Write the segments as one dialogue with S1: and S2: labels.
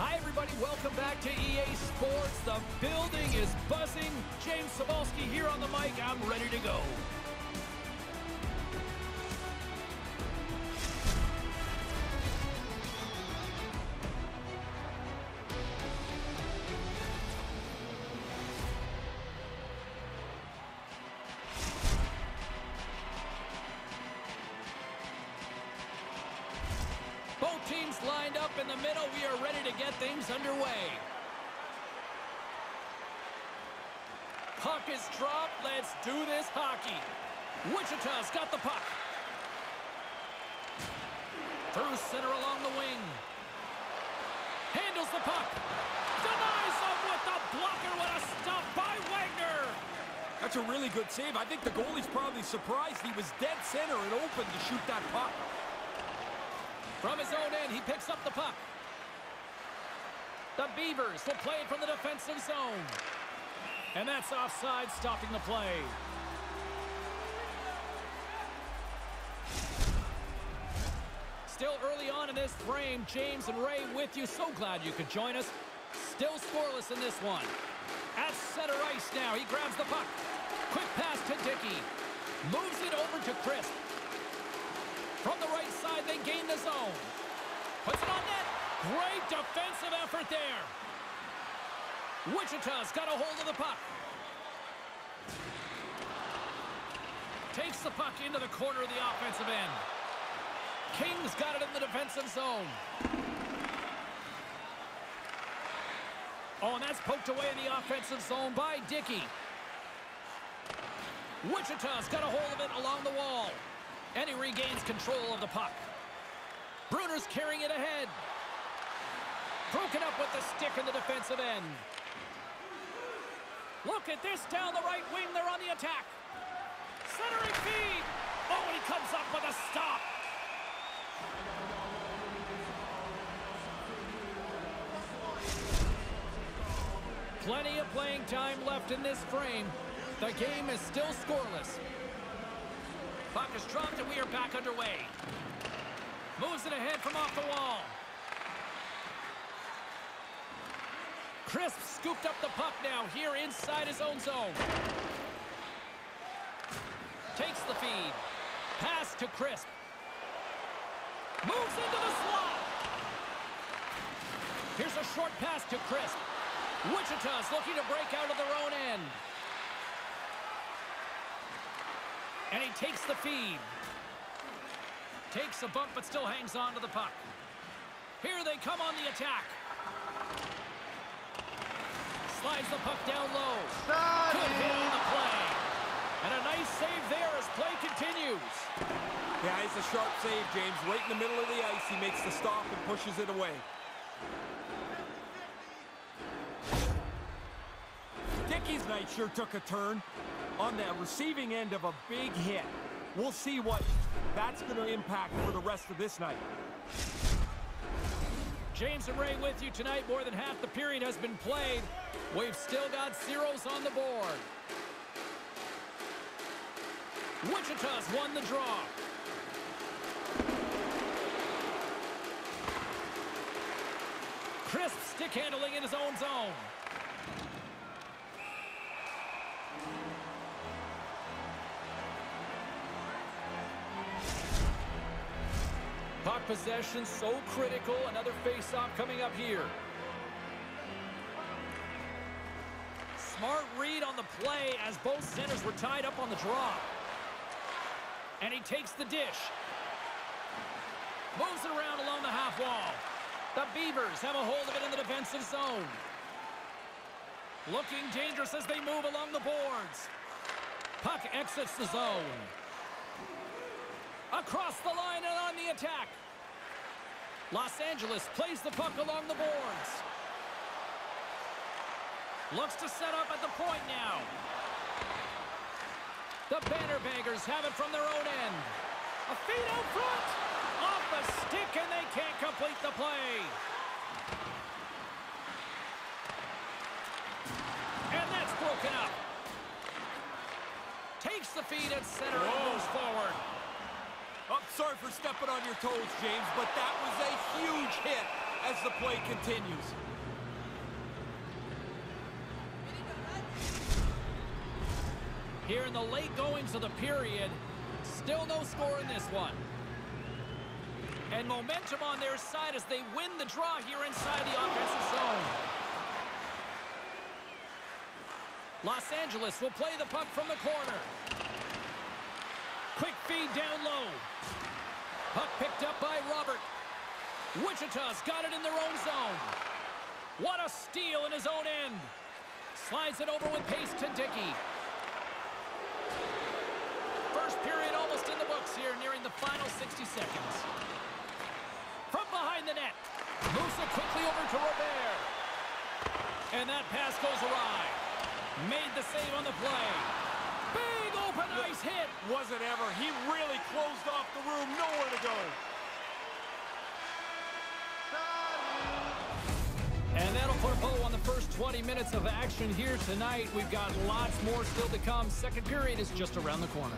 S1: Hi, everybody. Welcome back to EA Sports. The building is buzzing. James Cybulski here on the mic. I'm ready to go. Both teams lined up in the middle. We are ready to get things underway. Puck is dropped. Let's do this hockey. Wichita's got the puck. Through center along the wing. Handles the puck. Denies him with the blocker. What a stop by Wagner.
S2: That's a really good save. I think the goalie's probably surprised. He was dead center and open to shoot that puck.
S1: From his own end, he picks up the puck. The Beavers will play it from the defensive zone. And that's offside, stopping the play. Still early on in this frame, James and Ray with you. So glad you could join us. Still scoreless in this one. At center ice now, he grabs the puck. Quick pass to Dickey. Moves it over to Crisp. From the right side, they gain the zone. Puts it on net. Great defensive effort there. Wichita's got a hold of the puck. Takes the puck into the corner of the offensive end. King's got it in the defensive zone. Oh, and that's poked away in the offensive zone by Dickey. Wichita's got a hold of it along the wall. And he regains control of the puck. Bruner's carrying it ahead. Broken up with the stick in the defensive end. Look at this down the right wing. They're on the attack. Centering feed. Oh, and he comes up with a stop. Plenty of playing time left in this frame. The game is still scoreless. Puck is dropped and we are back underway. Moves it ahead from off the wall. Crisp scooped up the puck now here inside his own zone. Takes the feed. Pass to Crisp. Moves into the slot. Here's a short pass to Crisp. Wichita's looking to break out of their own end. And he takes the feed. Takes a bump, but still hangs on to the puck. Here they come on the attack. Slides the puck down low. Good hit on the play. And a nice save there as play continues.
S2: Yeah, it's a sharp save, James. Right in the middle of the ice, he makes the stop and pushes it away. Dickey's night sure took a turn on the receiving end of a big hit. We'll see what that's going to impact for the rest of this night.
S1: James and Ray with you tonight. More than half the period has been played. We've still got zeros on the board. Wichita's won the draw. Crisp stick handling in his own zone. Puck possession so critical. Another face-off coming up here. Smart read on the play as both centers were tied up on the draw. And he takes the dish. Moves it around along the half wall. The Beavers have a hold of it in the defensive zone. Looking dangerous as they move along the boards. Puck exits the zone. Across the line and on the attack. Los Angeles plays the puck along the boards. Looks to set up at the point now. The Bannerbaggers have it from their own end. A feed out front. Off the stick and they can't complete the play. And that's broken up. Takes the feed at center and moves forward.
S2: I'm sorry for stepping on your toes, James, but that was a huge hit. as the play continues.
S1: Here in the late goings of the period, still no score in this one. And momentum on their side as they win the draw here inside the offensive zone. Los Angeles will play the puck from the corner. Quick feed down low. Puck picked up by Robert. Wichita's got it in their own zone. What a steal in his own end. Slides it over with pace to Dickey. First period almost in the books here, nearing the final 60 seconds. From behind the net. Moves it quickly over to Robert. And that pass goes awry. Made the save on the play. Big open ice hit.
S2: Wasn't ever. He really closed off the room. Nowhere to go.
S1: And that'll put a bow on the first 20 minutes of action here tonight. We've got lots more still to come. Second period is just around the corner.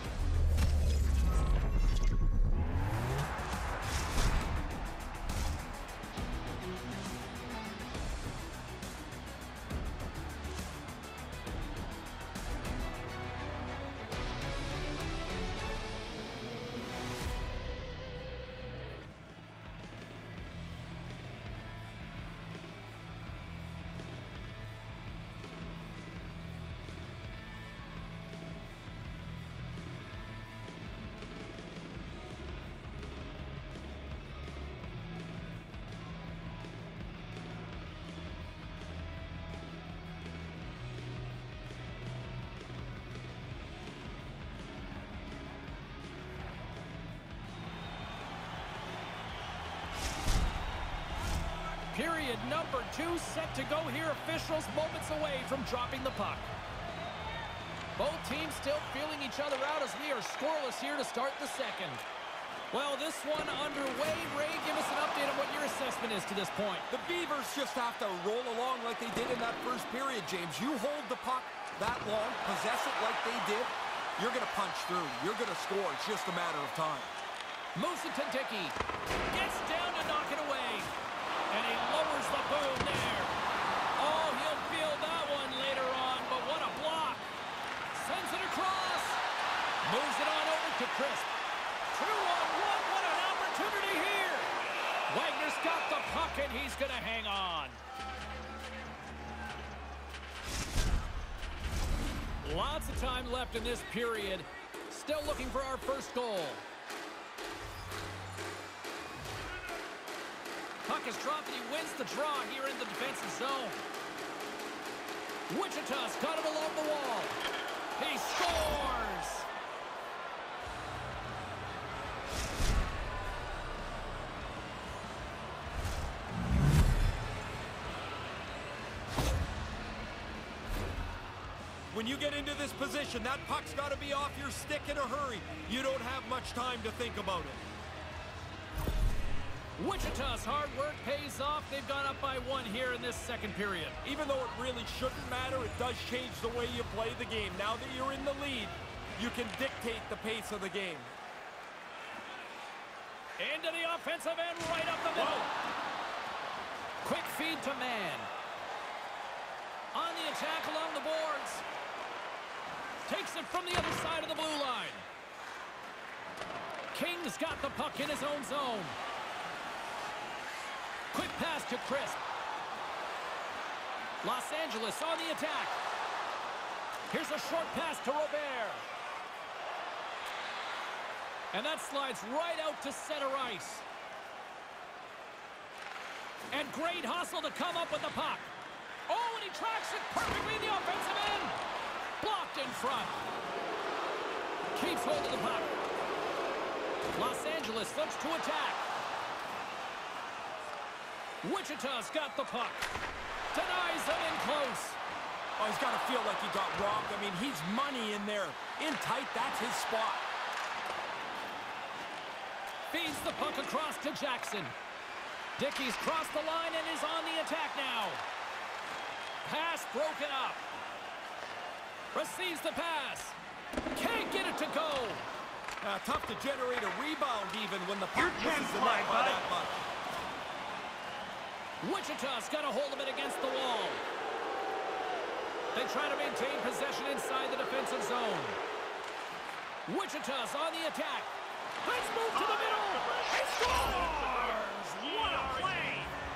S1: Period number 2 set to go here. Officials moments away from dropping the puck. Both teams still feeling each other out as we are scoreless here to start the second. Well, this one underway. Ray, give us an update on what your assessment is to this point.
S2: The Beavers just have to roll along like they did in that first period, James. You hold the puck that long, possess it like they did, you're going to punch through. You're going to score. It's just a matter of time.
S1: Moves it to Dickey. Gets down to knock it away. And he lowers the boom there. Oh, he'll feel that one later on, but what a block. Sends it across. Moves it on over to Crisp. 2-on-1, what an opportunity here. Wagner's got the puck, and he's going to hang on. Lots of time left in this period. Still looking for our first goal. Puck is dropped and he wins the draw here in the defensive zone. Wichita's got him along the wall. He scores!
S2: When you get into this position, that puck's got to be off your stick in a hurry. You don't have much time to think about it.
S1: Wichita's hard work pays off. They've gone up by 1 here in this second period.
S2: Even though it really shouldn't matter, it does change the way you play the game. Now that you're in the lead, you can dictate the pace of the game.
S1: Into the offensive end, right up the middle. Quick feed to Mann. On the attack along the boards. Takes it from the other side of the blue line. King's got the puck in his own zone. Quick pass to Crisp. Los Angeles on the attack. Here's a short pass to Robert. And that slides right out to center ice. And great hustle to come up with the puck. Oh, and he tracks it perfectly in the offensive end. Blocked in front. Keeps hold of the puck. Los Angeles looks to attack. Wichita's got the puck. Denies them in close.
S2: Oh, he's got to feel like he got robbed. I mean, he's money in there. In tight, that's his spot.
S1: Feeds the puck across to Jackson. Dickey's crossed the line and is on the attack now. Pass broken up. Receives the pass. Can't get it to go.
S2: Tough to generate a rebound even when the puck misses the net by that much.
S1: Wichita's got a hold of it against the wall. They try to maintain possession inside the defensive zone. Wichita's on the attack. Let's move to the middle. He scores! What a play!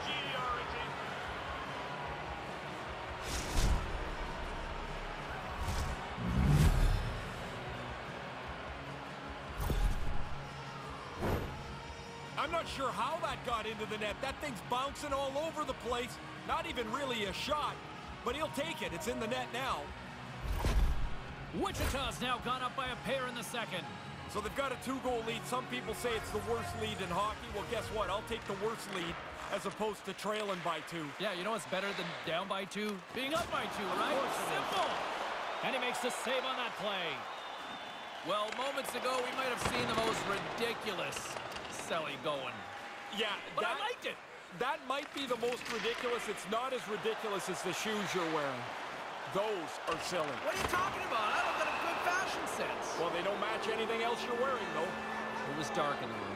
S2: I'm not sure how that got into the net. That thing's bouncing all over the place. Not even really a shot, but he'll take it. It's in the net now.
S1: Wichita's now gone up by a pair in the second.
S2: So they've got a 2-goal lead. Some people say it's the worst lead in hockey. Well, guess what? I'll take the worst lead as opposed to trailing by 2.
S1: Yeah, you know what's better than down by 2? Being up by 2, right? Simple. And he makes the save on that play. Well, moments ago, we might have seen the most ridiculous Selly going.
S2: Yeah,
S1: but I liked it.
S2: That might be the most ridiculous. It's not as ridiculous as the shoes you're wearing. Those are silly.
S1: What are you talking about? I don't got a good fashion sense.
S2: Well, they don't match anything else you're wearing, though.
S1: It was dark in the room.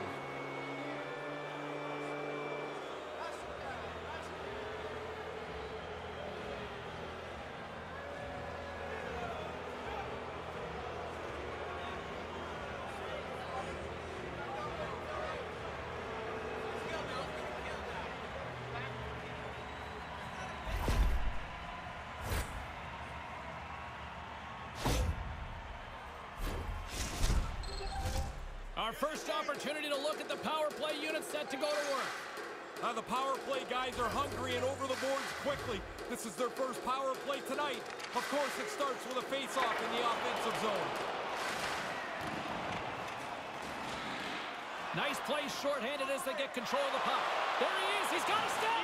S1: Our first opportunity to look at the power play unit set to go to work.
S2: The power play guys are hungry and over the boards quickly. This is their first power play tonight. Of course, it starts with a face-off in the offensive zone.
S1: Nice play shorthanded as they get control of the puck. There he is. He's got a step.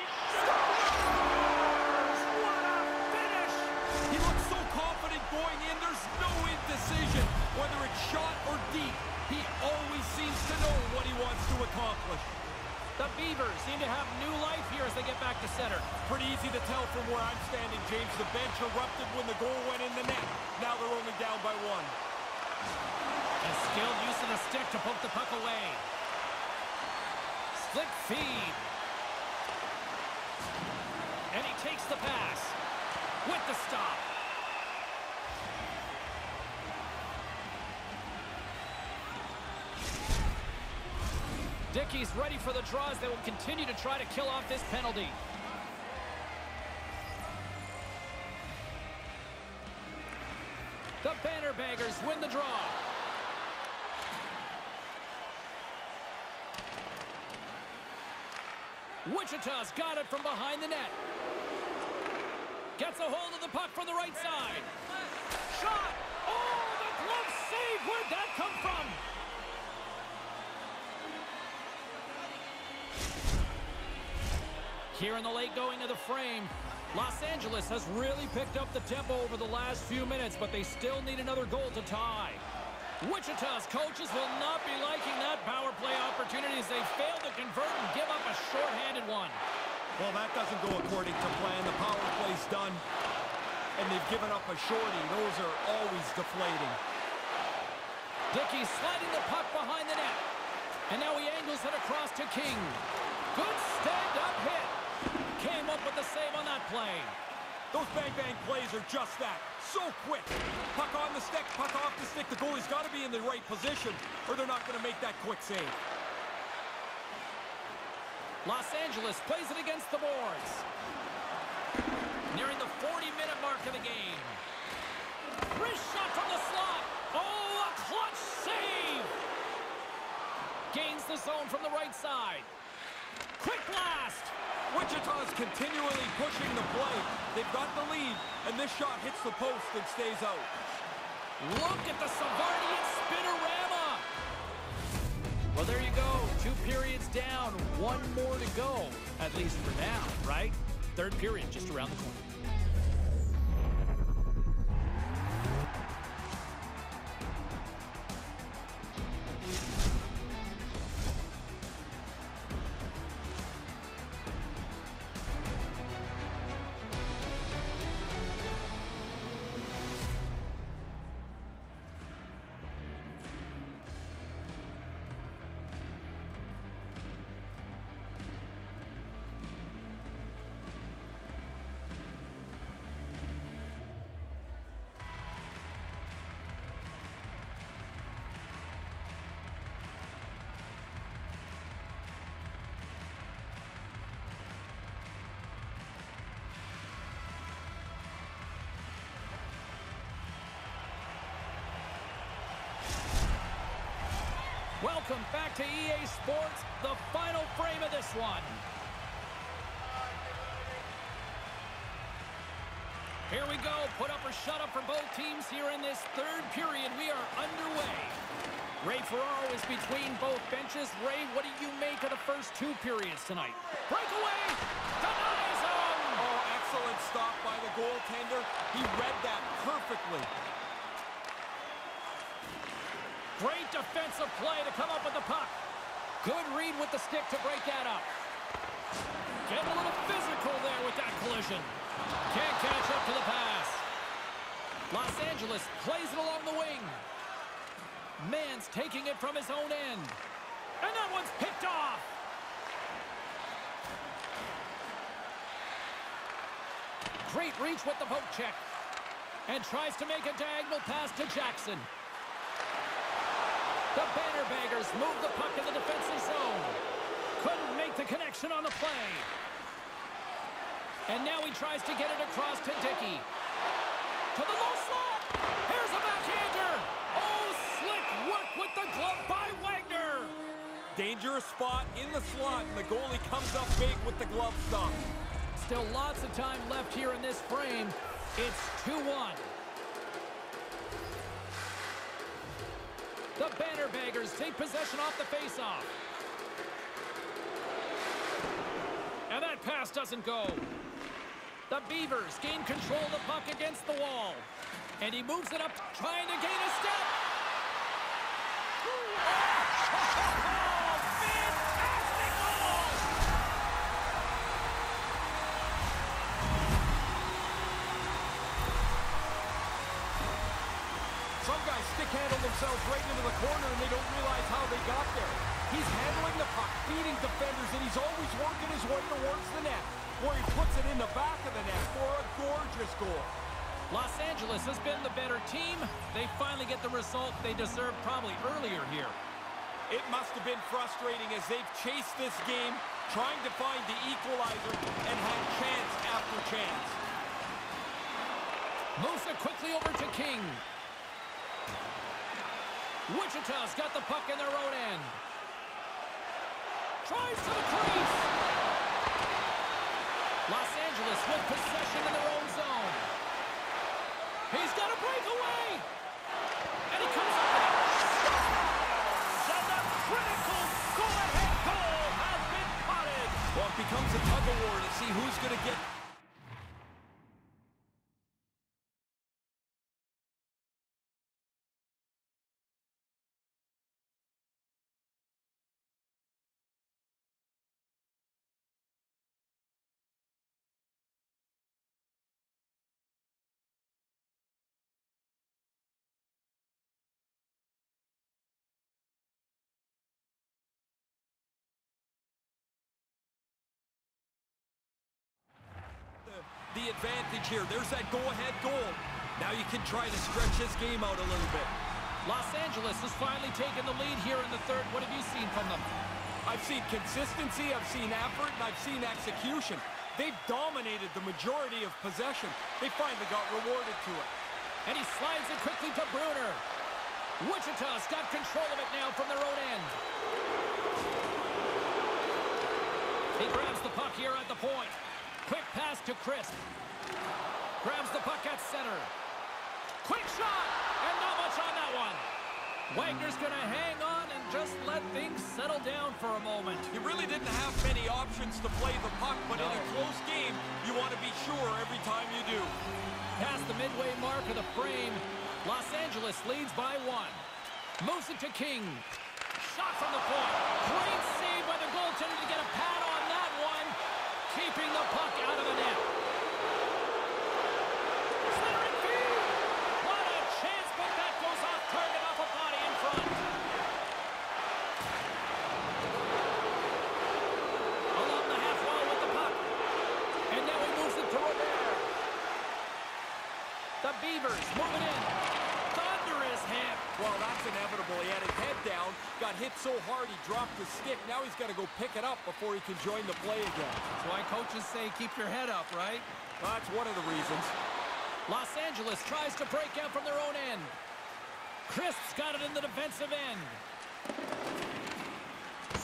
S1: What a finish!
S2: He looks so confident going in. There's no indecision. Whether it's shot or deep, he always seems to know what he wants to accomplish.
S1: The Beavers seem to have new life here as they get back to center.
S2: Pretty easy to tell from where I'm standing, James. The bench erupted when the goal went in the net. Now they're only down by 1.
S1: A skilled use of the stick to poke the puck away. Slick feed. And he takes the pass with the stop. Dickey's ready for the draws. They will continue to try to kill off this penalty. The Bannerbaggers win the draw. Wichita's got it from behind the net. Gets a hold of the puck from the right side. Shot! Oh, the glove save! Where'd that come from? Here in the late going of the frame, Los Angeles has really picked up the tempo over the last few minutes, but they still need another goal to tie. Wichita's coaches will not be liking that power play opportunity as they fail to convert and give up a shorthanded one.
S2: Well, that doesn't go according to plan. The power play's done, and they've given up a shorty. Those are always deflating.
S1: Dickey sliding the puck behind the net. And now he angles it across to King. Good stand-up hit. Came up with the save on that play.
S2: Those bang-bang plays are just that. So quick. Puck on the stick, puck off the stick. The goalie's got to be in the right position, or they're not going to make that quick save.
S1: Los Angeles plays it against the boards. Nearing the 40-minute mark of the game. Wrist shot from the slot. Oh, a clutch save. Gains the zone from the right side. Quick blast.
S2: Wichita's continually pushing the play. They've got the lead, and this shot hits the post and stays out.
S1: Look at the Savardian spinorama. Well, there you go. 2 periods down, 1 more to go. At least for now, right? 3rd period just around the corner. Welcome back to EA Sports, the final frame of this one. Here we go, put up or shut up for both teams here in this third period. We are underway. Ray Ferraro is between both benches. Ray, what do you make of the first two periods tonight? Breakaway! Denies him!
S2: Oh, excellent stop by the goaltender. He read that perfectly.
S1: Great defensive play to come up with the puck. Good read with the stick to break that up. Getting a little physical there with that collision. Can't catch up to the pass. Los Angeles plays it along the wing. Mann's taking it from his own end. And that one's picked off. Great reach with the poke check. And tries to make a diagonal pass to Jackson. The Bannerbaggers move the puck in the defensive zone. Couldn't make the connection on the play. And now he tries to get it across to Dickey. To the low slot. Here's a backhander. Oh, slick work with the glove by Wagner.
S2: Dangerous spot in the slot, and the goalie comes up big with the glove stop.
S1: Still lots of time left here in this frame. It's 2-1. The Bannerbaggers take possession off the faceoff. And that pass doesn't go. The Beavers gain control of the puck against the wall. And he moves it up, trying to gain a step. Oh, fantastic goal!
S2: Some guys stick-handle themselves right into the corner and they don't realize how they got there. He's handling the puck, beating defenders, and he's always working his way towards the net, where he puts it in the back of the net for a gorgeous goal.
S1: Los Angeles has been the better team. They finally get the result they deserved probably earlier here.
S2: It must have been frustrating as they've chased this game, trying to find the equalizer, and had chance after chance.
S1: Moves it quickly over to King. Wichita's got the puck in their own end. Tries to the crease. Los Angeles with possession in their own zone. He's got a breakaway. And he comes up with it. And the critical go-ahead goal has been potted.
S2: Well, it becomes a tug-of-war to see who's going to get... the advantage here. There's that go-ahead goal. Now you can try to stretch this game out a little bit.
S1: Los Angeles has finally taken the lead here in the third. What have you seen from them?
S2: I've seen consistency, I've seen effort, and I've seen execution. They've dominated the majority of possession. They finally got rewarded to it.
S1: And he slides it quickly to Bruner. Wichita's got control of it now from their own end. He grabs the puck here at the point. Quick pass to Crisp. Grabs the puck at center. Quick shot! And not much on that one. Wagner's going to hang on and just let things settle down for a moment.
S2: You really didn't have many options to play the puck, but in a close game, you want to be sure every time you do.
S1: Past the midway mark of the frame, Los Angeles leads by 1. Moves it to King. Shot from the point. Great save by the goaltender to get a pad on that one. Keeping the puck out of the net. Centering feed. What a chance, but that goes off target off a body in front. Along the half wall with the puck. And now he moves it to Robert. The Beavers move it in. Thunderous hit.
S2: Well, that's inevitable. He had his head down, got hit so hard he dropped the stick. Now he's got to go pick it up before he can join the play again.
S1: That's why coaches say keep your head up, right?
S2: That's one of the reasons.
S1: Los Angeles tries to break out from their own end. Crisp's got it in the defensive end.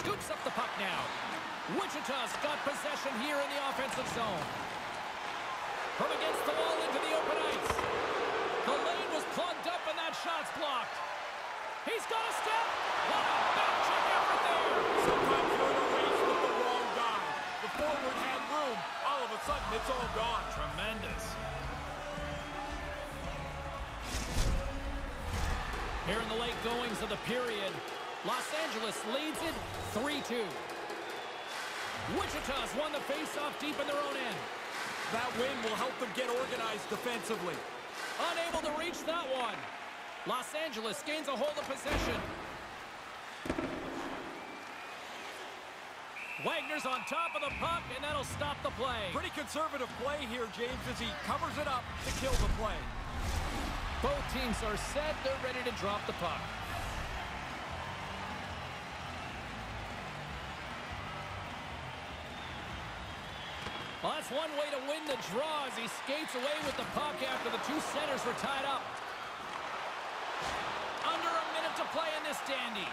S1: Scoops up the puck now. Wichita's got possession here in the offensive zone. From against the wall into the open ice. The lane was plugged up and that shot's blocked. He's got a step. What a back check effort there.
S2: Sometimes you're in a race with the wrong guy. The forward had room. All of a sudden, it's all gone.
S1: Tremendous. Here in the late goings of the period, Los Angeles leads it 3-2. Wichita's won the faceoff deep in their own end.
S2: That win will help them get organized defensively.
S1: Unable to reach that one. Los Angeles gains a hold of possession. Wagner's on top of the puck, and that'll stop the play.
S2: Pretty conservative play here, James, as he covers it up to kill the play.
S1: Both teams are set. They're ready to drop the puck. Well, that's one way to win the draw as he skates away with the puck after the two centers were tied up. Under a minute to play in this dandy.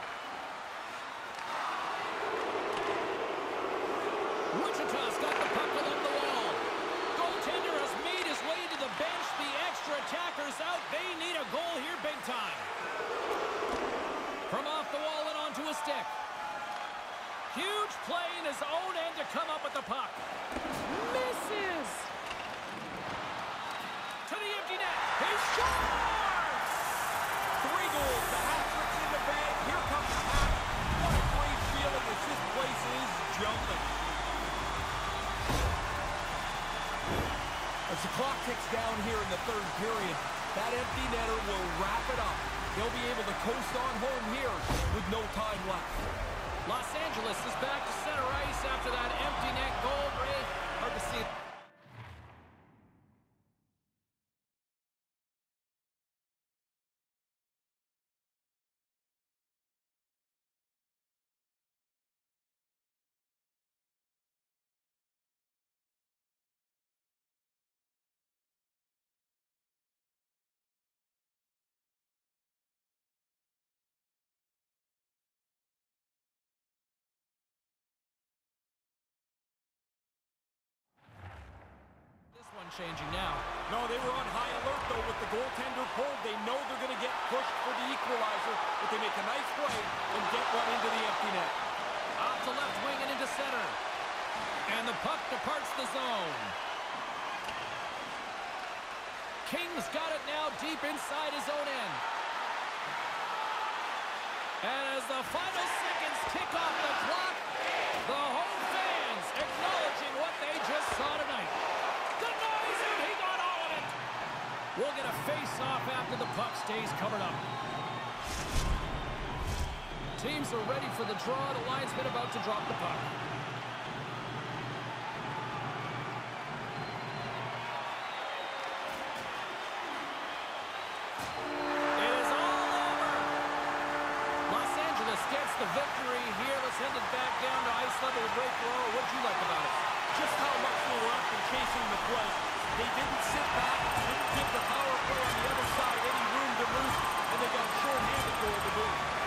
S1: Wichita's got the puck along the wall. Goaltender has made his way to the bench. The extra attackers out. They need a goal here big time. From off the wall and onto a stick. Huge play in his own end to come up with the puck. Misses. To the empty net. He scores!
S2: 3 goals. The hat-trick's in the bag. Here comes the hat. What a great feeling as this place is jumping. As the clock ticks down here in the third period, that empty netter will wrap it up. He'll be able to coast on home here with no time left.
S1: Los Angeles is back to center ice after that empty net goal. Ray, hard to see it. Changing now.
S2: No, they were on high alert, though, with the goaltender pulled. They know they're going to get pushed for the equalizer, but they make a nice play and get one into the empty net.
S1: Out to left wing and into center. And the puck departs the zone. King's got it now deep inside his own end. And as the final seconds tick off the clock, the home fans acknowledging what they just saw tonight. He got all of it. We'll get a face-off after the puck stays covered up. Teams are ready for the draw. The linesman about to drop the puck. It is all over. Los Angeles gets the victory here. Let's send it back down to ice level with Ray Ferraro. What'd you like about it?
S2: Just how much they were up and chasing the play. They didn't sit back, didn't give the power play on the other side any room to move, and they got short-handed goal to do.